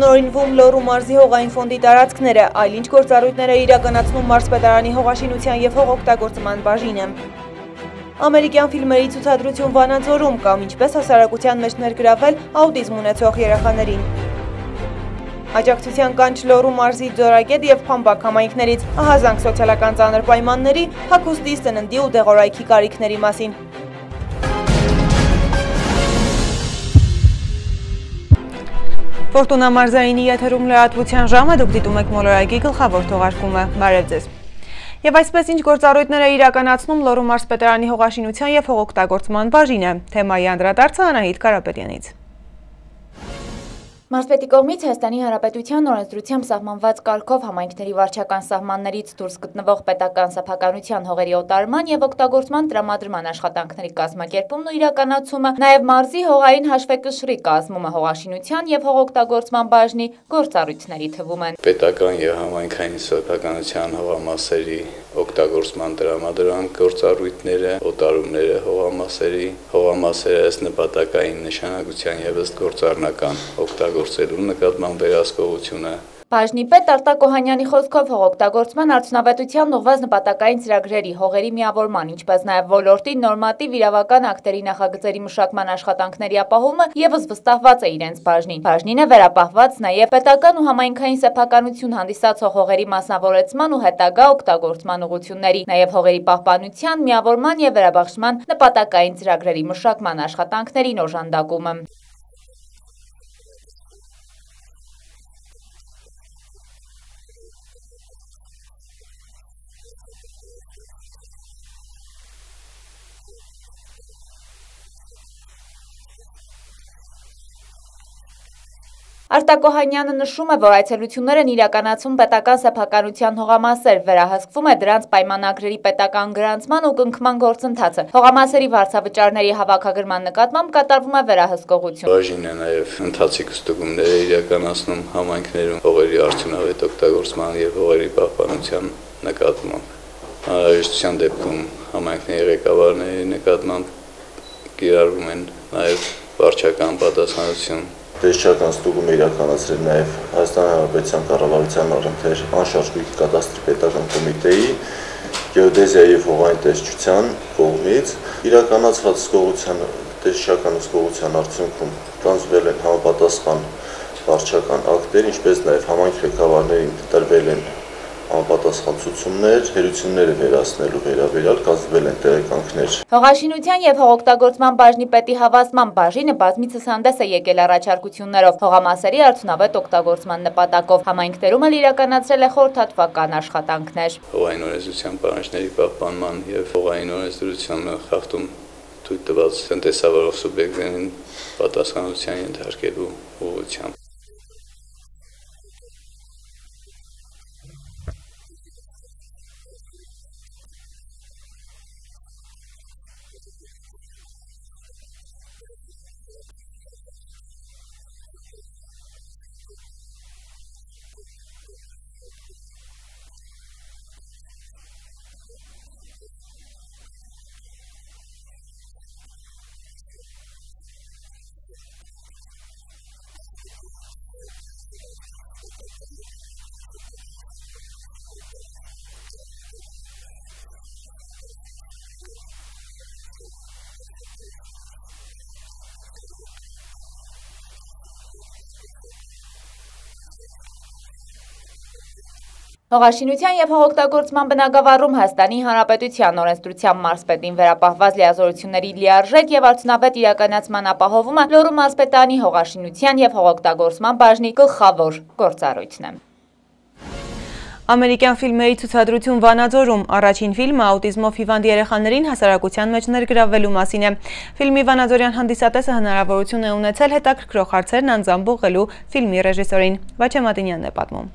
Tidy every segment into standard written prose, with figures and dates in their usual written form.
Տնօրինվում Լոռու մարզի հողային ֆոնդի տարածքները, այլ ինչ գործառույթներ է իրականացնում մարզպետարանի հողաշինության և հողօգտագործման բաժինը։ Ամերիկյան ֆիլմերի ցուցադրություն Վանաձորում կամ ինչպես հասարակության մեջ ներգրավել աուտիզմ ունեցող երեխաներին։ Աջակցության կանչ Լոռու մարզի Ձորագետ և Փամբակ համայնքներից ահազանգ սոցիալական ծանր պայմանների, հագուստի, սննդի ու դեղորայքի կարիքների մասին։ Ֆորտունա մարզայինի եթերում լրատվության ժամը, դուք դիտում եք մոլորակի գլխավոր թողարկումը։ Բարև ձեզ։ Եվ այսպես ինչ գործառույթներ է իրականացնում Լոռու մարզպետարանի հողաշինության և հողօգտագործման բաժինը։ Թեմայի անդրադարձը Անահիտ Կարապետյանից։ Մարզպետի կողմից Հայաստանի Հանրապետության օրենսդրությամբ սահմանված կարգով համայնքների վարչական սահմաններից դուրս գտնվող պետական սեփականության հողերի օտարման և օգտագործման տրամադրման աշխատանքների կազմակերպումն ու իրականացումը, նաև մարզի հողային հաշվեկշռի կազմումը հողաշինության և հողօգտագործման բաժնի գործառույթների թվում են։ Պետական և համայնքային սեփականության հողամասերի օգտագործման տրամադրման գործառույթները, օտարումները հողամասերը ըստ նպատակային նշանակության և ըստ գործառնական օգտագործելու նկատմամբ վերահսկողությունը։ Բաժնի պետ Արտակ Օհանյանի խոսքով հողօգտագործման արդյունավետությանն ուղղված նպատակային ծրագրերի, հողերի միավորման, ինչպես նաև ոլորտի նորմատիվ իրավական ակտերի նախագծերի մշակման աշխատանքների ապահովումը ևս վստահված է իրենց բաժնին։ Բաժնին է վերապահված նաև պետական ու համայնքային սեփականություն հանդիսացող հողերի մասնավորեցման ու հետագա օգտագործման ուղղությունների, նաև հողերի պահպանության, միավորման և վերաբաշխման նպատակային ծրագրերի մշակման աշխատանքներին օժանդակումը։ Արտակ Օհանյանը նշում է, որ այցելություններ են իրականացվում պետական սեփականության հողամասեր, վերահսկվում է դրանց պայմանագրերի պետական գրանցման ու կնքման գործընթացը։ Հողամասերի վարձավճարների հավաքագրման նկատմամբ կատարվում է վերահսկողություն։ Բաժինը նաև ընթացիկ ստուգումներ է իրականացնում համայնքներում հողերի արդյունավետ օգտագործման և հողերի պահպանության նկատմամբ։ Անհրաժեշտության դեպքում համայնքների ղեկավարների նկատմամբ կիրառվում են նաև վարչական պատասխանատվություն։ Տեսչական ստուգում է իրականացրել նաև Հայաստանի Հանրապետության կառավարության առընթեր անշարժ կադաստրի պետական կոմիտեի գեոդեզիայի և հողային տեսչության կողմից իրականացված տեսչական ստուգության արդյունքում ստանձնել են համապատասխան վարչական ակտեր, ինչպես նաև համայնք ղեկավարներին տրվել են համապատասխան ցուցումներ, հերությունները վերացնելու վերաբերյալ կազմվել են տեղեկանքներ։ Հողաշինության և հողօգտագործման բաժնի պետի հավաստման բաժինը բազմիցս հանդես է եկել առաջարկություններով հողամասերի արդյունավետ օգտագործման նպատակով։ Համայնքներում էլ իրականացրել է խորհրդատվական աշխատանքներ։ Հողային օրենսդրության պահանջների պահպանման և հողային օրենսդրությանը խախտում թույլ տված տնտեսավարող սուբյեկտներին պատասխանատվության ենթարկելու ուղղությամբ։ Հողաշինության և հողօգտագործման բնագավառում Հայաստանի Հանրապետության օրենսդրությամբ մարզպետին վերապահված լիազորությունների լիարժեք և արդյունավետ իրականացման ապահովումը Լոռու մարզպետարանի հողաշինության և հողօգտագործման բաժնի գլխավոր գործառույթն է։ Ամերիկյան ֆիլմերի ցուցադրություն Վանաձորում առաջին ֆիլմը աուտիզմով հիվանդ երեխաներին հասարակության մեջ ներգրավելու մասին է։ Ֆիլմի վանաձորյան հանդիսատեսը հնարավորություն է ունեցել հետաքրքրող հարցերն անձամբ ուղղելու ֆիլմի ռեժիսորին։ Վաչե Մատինյանն է պատմում։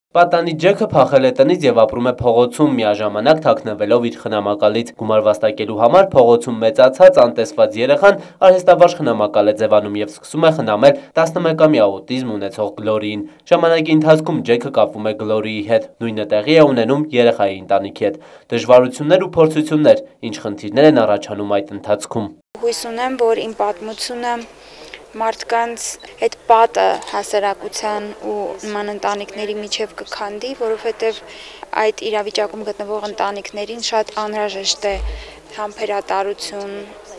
Պատանի Ջեքը փախել է տնից եւ ապրում է փողոցում, միաժամանակ թաքնվելով իր խնամակալից։ Գումար վաստակելու համար փողոցում մեծացած անտեսված երեխան արհեստավարժ խնամակալ է ձևանում եւ սկսում է խնամել 11-ամյա աուտիզմ ունեցող Գլորիին։ Ժամանակի ընթացքում Ջեքը կապվում է Գլորիի հետ, նույնը տեղի է ունենում երեխայի ընտանիքի հետ։ Դժվարություններ ու փորձություններ, ինչ խնդիրներ են առաջանում այդ ընթացքում։ Հույս ունեմ, որ իմ պատմությունը մարդկանց այդ պատը հասարակության ու նման ընտանիքների միջև կքանդի, որովհետև այդ իրավիճակում գտնվող ընտանիքներին շատ անհրաժեշտ է համբերատարություն,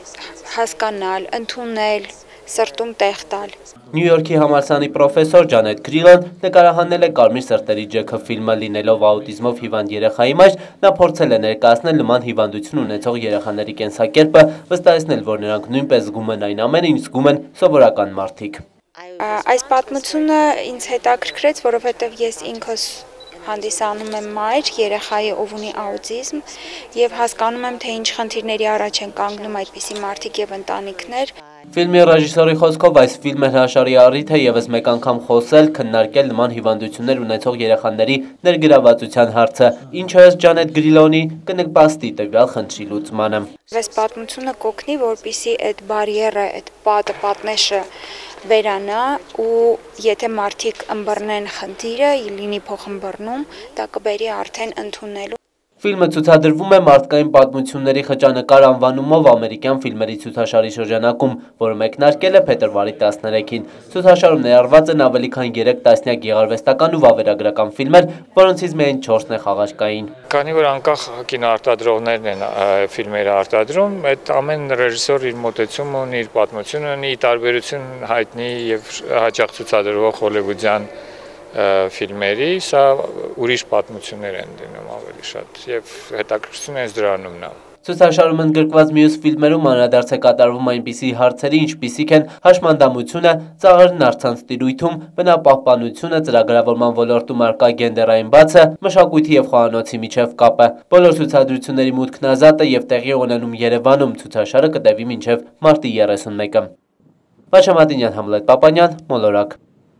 հասկանալ, ընդունել, սրտում տեղ տալ։ Նյու Յորքի համալսարանի պրոֆեսոր Ջանետ Գրիլան նկարահանել է Կարմիր սրտերի Ջեքը ֆիլմը, լինելով աուտիզմով հիվանդ երեխայի մայր, նա փորձել է ներկայացնել նման հիվանդություն ունեցող երեխաների կենսակերպը, վստահեցնել, որ նրանք նույնպես զգում են այն ամենը, ինչ զգում են սովորական մարդիկ։ Այս պատմությունը ինձ հետաքրքրեց, որովհետև ես ինքս հանդիսանում եմ մայր երեխայի, ով ունի աուտիզմ, եւ հասկանում եմ, թե ինչ խնդիրների առաջ են կանգնում այդպիսի մարդիկ եւ ընտանիքներ։ Ֆիլմի ռեժիսորի խոսքով այս ֆիլմը հրաշալի առիթ է եւս մեկ անգամ խոսել, քննարկել նման հիվանդություններ ունեցող երեխաների ներգրավվածության հարցը, ինչը ըստ Ջանետ Գրիլոնի կնպաստի տվյալ խնդրի լուծմանը։ Այս պատմությունը կօգնի, որպեսզի այդ բարիերը, այդ պատնեշը վերանա ու եթե մարդիկ ըմբռնեն խնդիրը, լինի փոխըմբռնում, դա կբերի արդեն ընդունելու։ Ֆիլմը ցուցադրվում է մարդկային պատմությունների խճանկար անվանումով ամերիկյան ֆիլմերի ցուցաշարի շրջանակում, որը մեկնարկել է փետրվարի 13-ին։ Ցուցաշարում ներառված են ավելի քան 3 տասնյակ գեղարվեստական ու վավերագրական ֆիլմեր, որոնցից միայն 4-ն է խաղաշկային։ Քանի որ անկախ կինոարտադրողներն են ֆիլմերը արտադրում, այդ ամեն ռեժիսոր իր մոտեցումը ունի, իր պատմությունը ունի, ի տարբերություն հայտնի եւ հաճախ ցուցադրվող հոլիվուդյան ֆիլմերի, սա ուրիշ պատմություններ են դնում ավելի շատ եւ հետաքրքրություն է դրանում նա։ Ցուցաշարում ընդգրկված մյուս ֆիլմերում անդրադարձ է կատարվում այնպիսի հարցերի, ինչպիսիք են հաշմանդամությունը, ծաղրն առցանց տիրույթում, բնապահպանությունը, ծրագրավորման ոլորտում առկա գենդերային բացը, մշակույթի եւ խոհանոցի միջև կապը։ Բոլոր ցուցադրությունների մուտքն ազատ է եւ տեղի ունենում Երևանում, ցուցաշարը կտևի մինչեւ մարտի 31-ը։ Վաչա Մատինյան, Համլետ Պապանյան, Մոլորակ։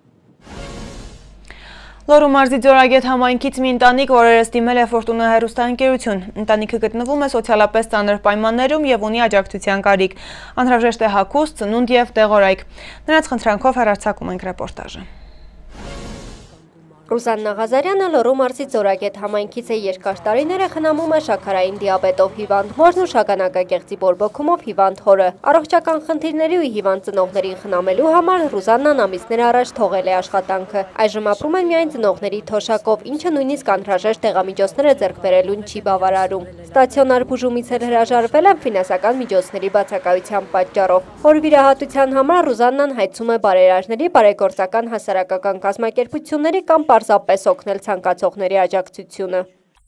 Լոռու մարզի Ձորագետ համայնքից մի ընտանիք օրերս դիմել է Ֆորտունա հեռուստաընկերություն։ Ընտանիքը գտնվում է սոցիալապես ծանր պայմաններում եւ ունի աջակցության կարիք։ Անհրաժեշտ է հագուստ, ծնունդ եւ տեղորայք։ Նրանց խնդրանքով հեռարձակում ենք ռեպորտաժը։ Ռուզաննա Ղազարյանը Լոռու մարզի Ձորագետ համայնքից է երկար տարիներ է խնամում է շաքարային դիաբետով հիվանդ մորն ու շագանակագեղձի բորբոքումով հիվանդ հորը։ Առողջական խնդիրների ու հիվանդ ծնողներին խնամելու համար Ռուզաննան ամիսներ առաջ թողել է աշխատանքը։ Այժմ ապրում են միայն ծնողների թոշակով, ինչը նույնիսկ անհրաժեշտ տեղամիջոցները ձեռք բերելուն չի բավարարում։ Ստացիոնար բուժումից էլ հրաժարվել են ֆինանսական միջոցների բացակայության պատճառով։ Հոր վիրահատության համար Ռուզաննան հայցում է բարերարների, բարեգործական հասարակական կազմակերպությունների կամ պարզապես օգնել ցանկացողների աջակցությունը։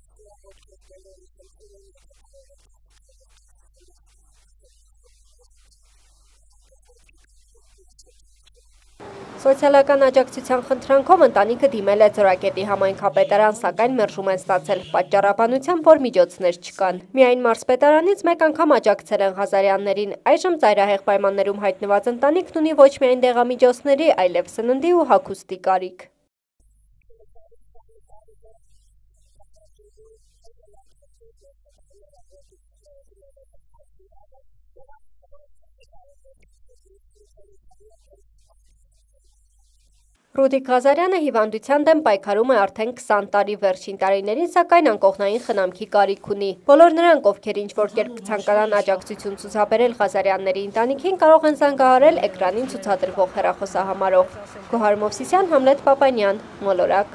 Սոցիալական աջակցության խնդրանքով ընտանիքը դիմել է Ձորագետի համայնքապետարան, սակայն մերժում են ստացել պատճառաբանությամբ, որ միջոցներ չկան։ Միայն մարզպետարանից մեկ անգամ աջակցել են Ղազարյաններին։ Այժմ ծայրահեղ պայմաններում հայտնված ընտանիքն ունի ոչ միայն դեղամիջոցների, այլև սննդի ու հագուստի կարիք։ Ռուդիկ Ղազարյանը հիվանդության դեմ պայքարում է արդեն 20 տարի, վերջին տարիներին, սակայն անկողնային խնամքի կարիք ունի։ Բոլոր նրանք, ովքեր ինչ-որ կերպ կցանկանան աջակցություն ցուցաբերել Ղազարյանների ընտանիքին, կարող են զանգահարել էկրանին ցուցադրվող հեռախոսահամարով։ Գոհար Մովսիսյան, Համլետ Պապանյան, Մոլորակ։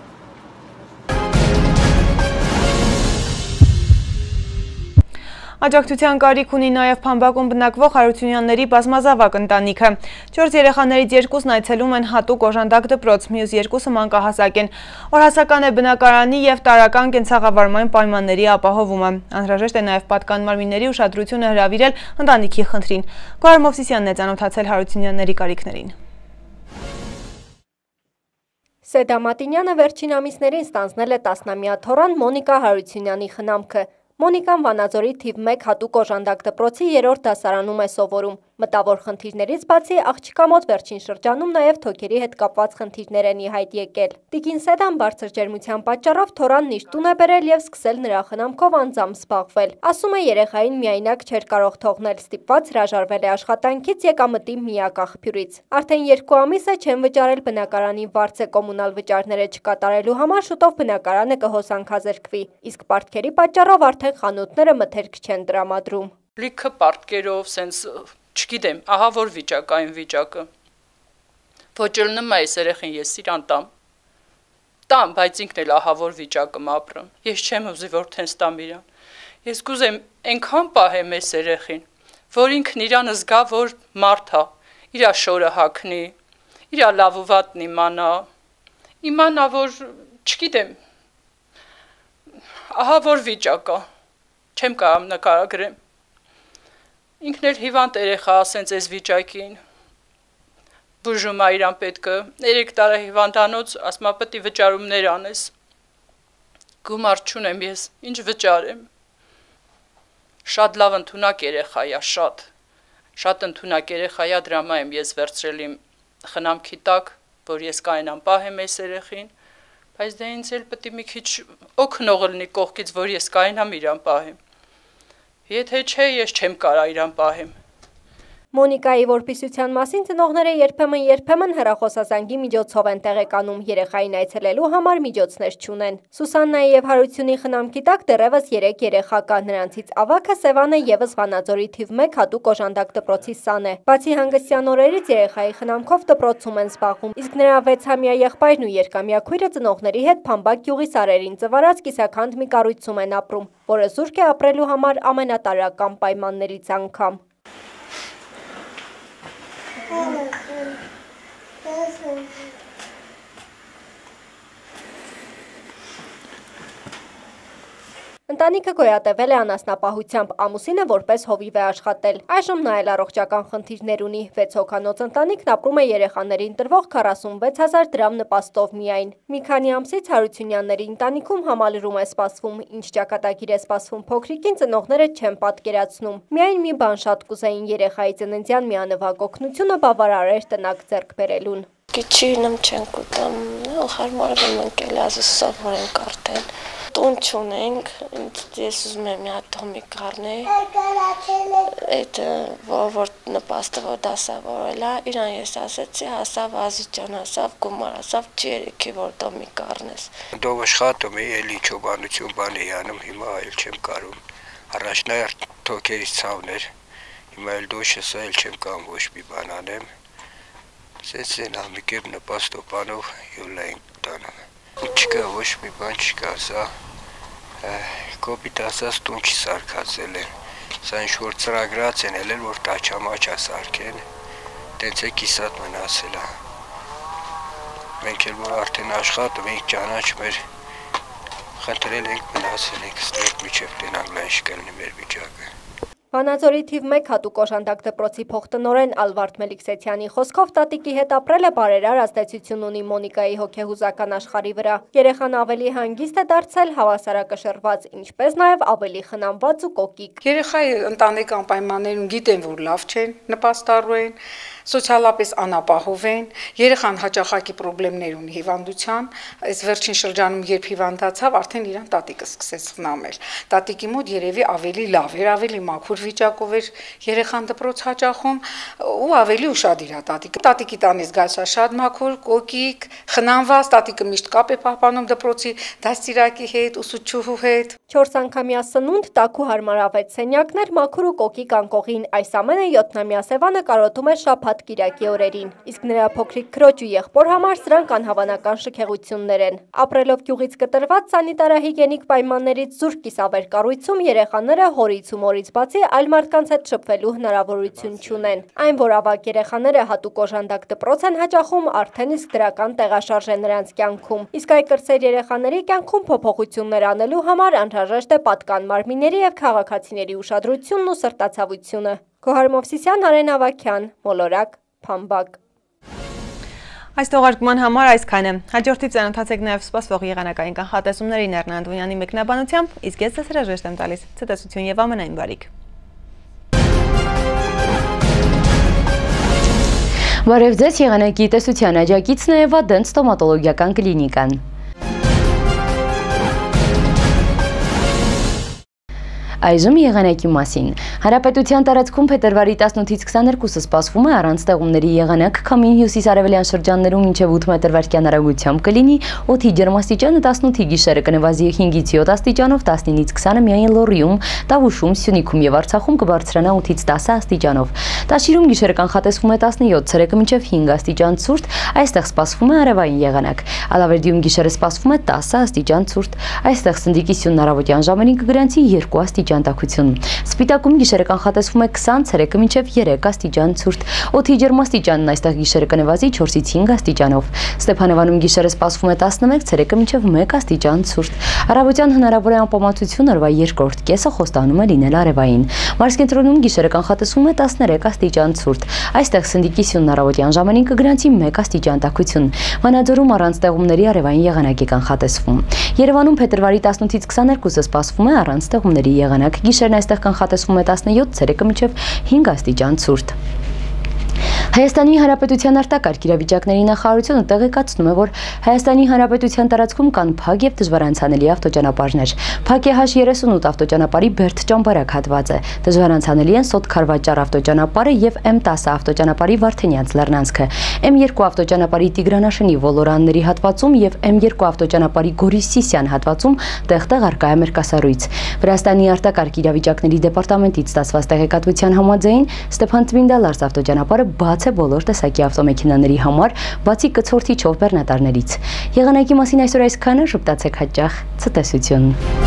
Աջակցության կարիք ունի նաև Փամբակում բնակվող Հարությունյանների բազմազավակ ընտանիքը։ 4 երեխաներից 2-ն այցելում են հատուկ օժանդակ դպրոց, մյուս 2-ը մանկահասակ են։ Օրհասական է բնակարանի եւ տարրական կենցաղավարման պայմանների ապահովումը։ Անհրաժեշտ է նաև պատկան մարմինների ուշադրությունը հրավիրել ընտանիքի խնդրին։ Գոհար Մովսիսյանն է ծանոթացել Հարությունյանների կարիքներին։ Սեդա Մատինյանը վերջին ամիսներին ստանձնել է 10-ամյա թոռան Մոնիկա Հարությունյանի խնամքը։ Մոնիկան Վանաձորի թիվ 1 հատուկ օժանդակ դպրոցի 3-րդ դասարանում է սովորում։ Մտավոր խնդիրներից բացի աղջկա մոտ վերջին շրջանում նաև թոքերի հետ կապված խնդիրներ են ի հայտ եկել։ Տիկին Սեդան բարձր ջերմության պատճառով թորանն իր տուն է բերել եւ սկսել նրա խնամքով անձամբ զբաղվել։ Ասում է երեխային միայնակ չէր կարող թողնել, ստիպված հրաժարվել է աշխատանքից եկամտի միակ աղբյուրից։ Արդեն 2 ամիս է չեն վճարել բնակարանի վարձը, կոմունալ վճարները չկատարելու համար շուտով բնակարանը կհոսանքազրկվի, իսկ պարտքերի պատճառով արդեն խանութները մթերք չեն տրամադրում։ Լիքը պարտքերով, սենց չգիտեմ, ահա որ վիճակային վիճակը։ Ոչ ելնում է այս երեխին ես իրան տամ, բայց ինքն էլ ահա որ վիճակը ապրում։ Ես չեմ ուզի որ թենց տամ իրան։ Ես կուզեմ այնքան պահեմ այս երեխին, որ ինքն իրան զգա, որ մարդ է, իրա շորը հագնի, իրա լավ ու վատն իմանա, որ չգիտեմ, ահա որ վիճակ է, չեմ կարամ նկարագրեմ։ Ինքն էլ հիվանդ երեխա ասենց այս վիճակին, բուժում է իրան պետքը, 3 տարի հիվանդանոց, ասմա պետք է վճարումներ անես, գումար չունեմ ես, ինչ վճարեմ, շատ լավ ընդունակ երեխա է, շատ ընդունակ երեխա է, դրա համար եմ ես վերցրել իմ խնամքի տակ, որ ես կայնամ պահեմ այս երեխին, բայց դե ինձ էլ պետք է մի քիչ օգնող լինի կողքից, որ ես կայնամ իրան պահեմ։ Եթե չէ, ես չեմ կարա իրան պահեմ։ Մոնիկայի որպիսության մասին ծնողները երբեմն հեռախոսազանգի միջոցով են տեղեկանում, երեխային այցելելու համար միջոցներ չունեն։ Սուսաննայի եւ Հարությունի խնամքի տակ դեռևս 3 երեխա կա, նրանցից ավագը Սևանը եւս Վանաձորի թիվ 1 հատուկ օժանդակ դպրոցի սան է։ Բացի հանգստյան օրերից երեխայի խնամքով դպրոցում են զբաղվում, իսկ նրա 6-ամյա եղբայրն ու երկամյա քույրը ծնողների հետ Փամբակ գյուղի սարերին ծվարած կիսաքանդ մի կառույցում են ապրում, որը զուրկ է ապրելու համար ամենատարրական պայմաններից անգամ։ Ընտանիքը գոյատևել է անասնապահությամբ, ամուսինը որպես հովիվ է աշխատել։ Այժմ նա էլ առողջական խնդիրներ ունի։ 6 հոգանոց ընտանիքն ապրում է երեխաներին տրվող 46,000 դրամ նպաստով միայն։ Մի քանի ամսից Հարությունյանների ընտանիքում համալրում է սպասվում, ինչ ճակատագիր է սպասվում փոքրիկին, ծնողները չեն պատկերացնում։ Միայն մի բան շատ կուզեին երեխայի ծննդյան միանվագ օգնությունը բավարար էր տնակ ձեռք բերելուն։ Քիչինım չեն կուտամ, հարմարվում ենք էլ ազսով որ ենք արդեն։ Տուն չունենք, ես ուզում եմ մի հատ տոմիկ առնել, այդ որ նպաստը որ դասավորել է, իրան ես ասեցի, հասավ Ազիջան, հասավ գումար, հասավ չի երեքի որ տոմիկ առնես։ Դով աշխատում էի, էլի չոբանություն բան էի անում, հիմա այլ չեմ կարում, առաջնայր թոքերից ցավներ, հիմա էլ դոշս այլ չեմ կամ ոչ մի բան անեմ, սենց են ամիկև նպաստոպանով յուլա ենք տանում, չկա ոչ մի բան չկա, սա կոպիտ ասած տուն չի սարկացել են, սա ինչ-որ ծրագրած են էլ որ տաչամաչա սարկեն, տենց է կիսատ մնասել է, մենք էլ որ արդեն աշխատում ենք ճանաչում էր, խնդրել ենք մնասել ենք, ստրեք միջև տենանք լայն շկելնի մեր վիճակը։ Վանաձորի թիվ 1 հատուկ օժանդակ դպրոցի փոխտնօրեն Ալվարդ Մելիքսեթյանի խոսքով տատիկի հետ ապրելը բարերար ազդեցություն ունի Մոնիկայի հոգեհուզական աշխարհի վրա։ Երեխան ավելի հանգիստ է դարձել, հավասարակշռված, ինչպես նաև ավելի խնամված ու կոկիկ։ Երեխայի ընտանեկան պայմաններում գիտեն, որ լավ չեն, նպաստառու են, սոցիալապես անապահով են, երեխան հաճախակի խնդիրներ ունի հիվանդության, այս վերջին շրջանում երբ հիվանդացավ, արդեն իրան տատիկը սկսեց խնամել։ Տատիկի մոտ երևի ավելի լավ էր, ավելի մաքուր վիճակով էր երեխան դպրոց հաճախում ու ավելի ուշադիր է տատիկը։ Տատիկի տանից գալիս է շատ մաքուր, կոկիկ, խնամված, տատիկը միշտ կապ է պահպանում դպրոցի դաստիարակի հետ, ուսուցչուհու հետ։ 4 անգամյա սնունդ, տաք ու հարմարավետ սենյակներ, մաքուր ու կոկիկ անկողին, այս ամենը 7-ամյա Սևանը կարոտում է շաբաթ կիրակի օրերին, իսկ նրա փոքրիկ քրոջ ու եղբոր համար սրանք անհավանական շքեղություններ են։ Ապրելով գյուղից կտրված սանիտարահիգիենիկ պայմաններից զուրկ կիսավեր կառույցում երեխաները հորից ու մորից բացի այլ մարդկանց հետ շփվելու հնարավորություն չունեն։ Այն, որ ավագ երեխաները հատուկ օժանդակ դպրոց են հաճախում, արդեն իսկ դրական տեղաշարժ է նրանց կյանքում։ Իսկ այ կրտսեր երեխաների կյանքում փոփոխություններ անելու համար անհրաժեշտ է պատկան մարմինների եւ քաղաքացիների ուշադրությունն ու սրտացավությունը։ Գոհար Մովսիսյան, Արեն Ավագյան, Մոլորակ, Փամբակ։ Այս թողարկման համար այսքանը։ Հաջորդիվ ծանոթացեք նաև սպասվող եղանակային կանխատեսումների Ներն Անդոյանի մեկնաբանությամբ, իսկ ես ձեզ հրաժեշտ եմ տալիս։ Ցտեսություն եւ ամենայն բարիք։ Բարև ձեզ, եղանակի տեսության աջակիցն է Վադենտ ստոմատոլոգիական կլինիկան։ Այժմ եղանակի մասին։ Հանրապետության տարածքում փետրվարի 18-ից 22-ը սպասվում է առանց ստեղումների եղանակ, քամին հյուսիս-արևելյան շրջաններում մինչև 8 մետր/վայրկյան արագությամբ կլինի, օդի ջերմաստիճանը 18-ի գիշերը կնվազի 5-ից 7 աստիճանով, 19-ից 20-ը միայն Լոռիում, Տավուշում, Սյունիքում եւ Արցախում կբարձրանա 8-ից 10 աստիճանով։ Տաշիրում գիշերը կանխատեսվում է 17, ցերեկը մինչև 5 աստիճան ցուրտ, այստեղ սպասվում է արևային եղանակ։ Ալավերդիում գիշերը սպասվում է 10 աստիճան ցուրտ, այստեղ սնդիկի սյունն առավոտյան ժամերին կգրանցի 2 աստիճան տաքություն։ Սպիտակում գիշերը կանխատեսվում է 20, ցերեկը մինչև 3 աստիճան ցուրտ։ Օդի ջերմաստիճանն այստեղ գիշերը կնվազի 4-ից 5 աստիճանով։ Ստեփանավանում գիշերը սպասվում է 11, ցերեկը մինչև 1 աստիճան ցուրտ։ Առավոտյան հնարավոր է անպամատություն, օրվա երկրորդ կեսը խոստանում է լինել արևային։ Մարզկենտրոնում գիշերը կանխատեսվում է 13 աստիճան ցուրտ։ Այստեղ սնդիկի սյունն առավոտյան ժամերին կգրանցի 1 աստիճան տաքություն։ Վանաձորում առանց ստեղումների արևային եղանակ է կանխատեսվում։ Երևանում փետրվարի 18-ից 22-ը սպասվում է առանց ստեղումների եղանակ։ Գիշերն այստեղ կանխատեսվում է 17, ցերեկը մինչև 5 աստիճան ցուրտ։ Հայաստանի Հանրապետության արտակարգ իրավիճակների նախարարությունը տեղեկացնում է, որ Հայաստանի Հանրապետության տարածքում կան փակ եւ դժվարանցանելի ավտոճանապարհներ։ Փակ է H38 ավտոճանապարհի Բերդ-Ճամբարակ հատվածը։ Դժվարանցանելի են Սոտ-Խարվաճար ավտոճանապարհը եւ M10 ավտոճանապարհի Վարդենյանց լեռնանցքը, M2 ավտոճանապարհի Տիգրանաշենի Վոլորանների հատվածում եւ M2 ավտոճանապարհի Գորիս-Սիսյան հատվածում տեղ-տեղ արկա է մերկասառույց։ Վրաստանի արտակարգ իրավիճակների դեպարտամենտից ստացված տեղեկատվության համաձայն Ստեփան-Ծվինդալարս ավտոճանապարհը բաց է բոլոր տեսակի ավտոմեքենաների համար, բացի կցորդիչով բեռնատարներից։ Եղանակի մասին այսօր այսքանը, շփտացեք հաճախ, ցտեսություն։